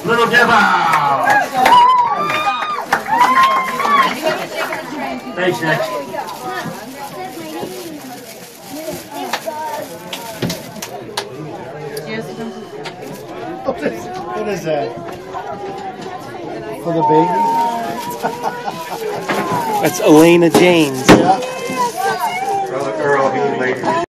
Little Devil. Thanks, Nick. What is that? For the baby? That's Elena James. Yeah. Earl, he later.